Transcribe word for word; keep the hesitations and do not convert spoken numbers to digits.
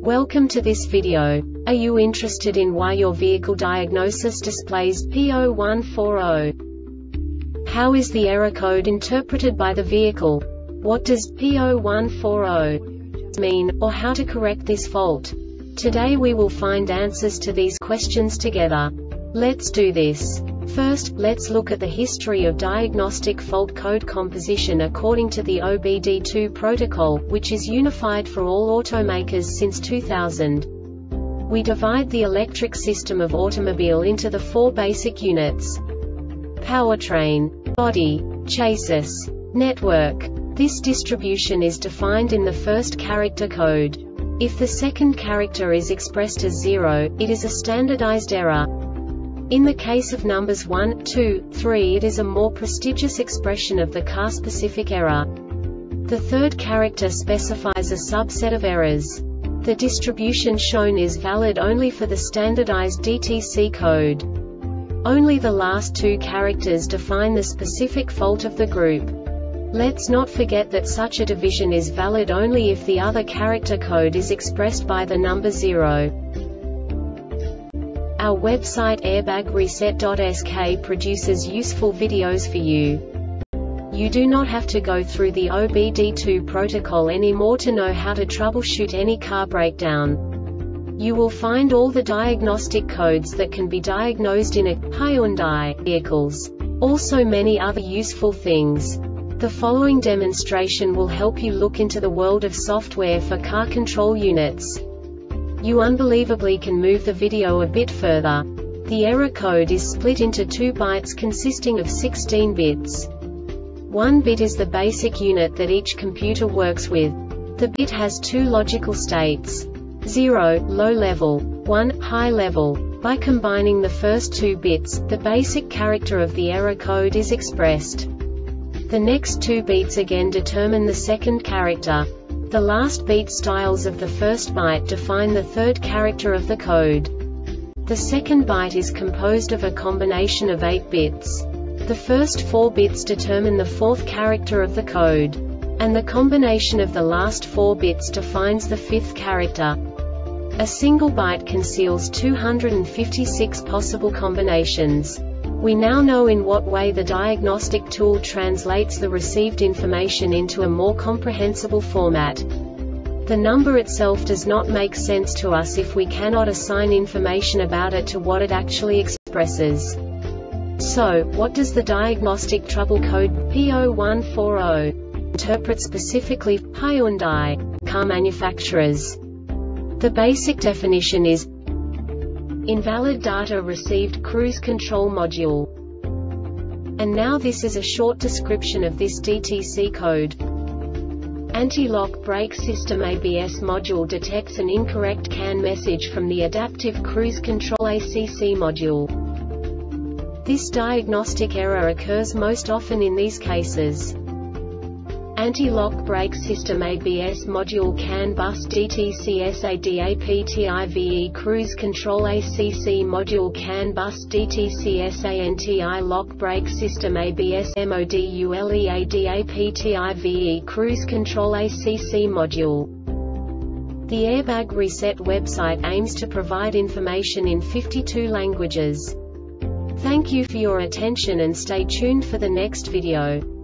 Welcome to this video. Are you interested in why your vehicle diagnosis displays P zero one four zero? How is the error code interpreted by the vehicle? What does P zero one four zero mean, or how to correct this fault? Today we will find answers to these questions together. Let's do this. First, let's look at the history of diagnostic fault code composition according to the O B D two protocol, which is unified for all automakers since two thousand. We divide the electric system of automobile into the four basic units: powertrain, body, chassis, network. This distribution is defined in the first character code. If the second character is expressed as zero, it is a standardized error. In the case of numbers one, two, three, it is a more prestigious expression of the car-specific error. The third character specifies a subset of errors. The distribution shown is valid only for the standardized D T C code. Only the last two characters define the specific fault of the group. Let's not forget that such a division is valid only if the other character code is expressed by the number zero. Our website airbag reset dot S K produces useful videos for you. You do not have to go through the O B D two protocol anymore to know how to troubleshoot any car breakdown. You will find all the diagnostic codes that can be diagnosed in a Hyundai vehicles. Also many other useful things. The following demonstration will help you look into the world of software for car control units. You unbelievably can move the video a bit further. The error code is split into two bytes consisting of sixteen bits. One bit is the basic unit that each computer works with. The bit has two logical states: zero, low level, one, high level. By combining the first two bits, the basic character of the error code is expressed. The next two bits again determine the second character. The last beat styles of the first byte define the third character of the code. The second byte is composed of a combination of eight bits. The first four bits determine the fourth character of the code. And the combination of the last four bits defines the fifth character. A single byte conceals two hundred fifty-six possible combinations. We now know in what way the diagnostic tool translates the received information into a more comprehensible format. The number itself does not make sense to us if we cannot assign information about it to what it actually expresses. So, what does the diagnostic trouble code P zero one four zero interpret specifically for Hyundai car manufacturers? The basic definition is invalid data received cruise control module. And now this is a short description of this D T C code. Anti-lock brake system A B S module detects an incorrect C A N message from the adaptive cruise control A C C module. This diagnostic error occurs most often in these cases: anti-lock brake system A B S module C A N bus D T C S A D A P T I V E cruise control A C C module C A N bus D T C S A N T I lock brake system A B S module A D A P T I V E cruise control A C C module. The Airbag Reset website aims to provide information in fifty-two languages. Thank you for your attention and stay tuned for the next video.